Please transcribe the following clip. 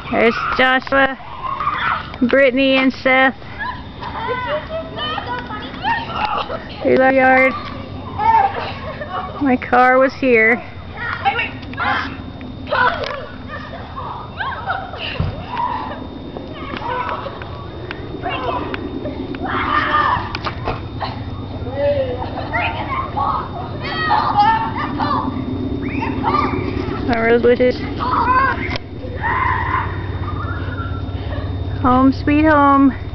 There's Joshua, Brittany, and Seth. Here's our yard. My car was here. Our rose bushes. Home sweet home.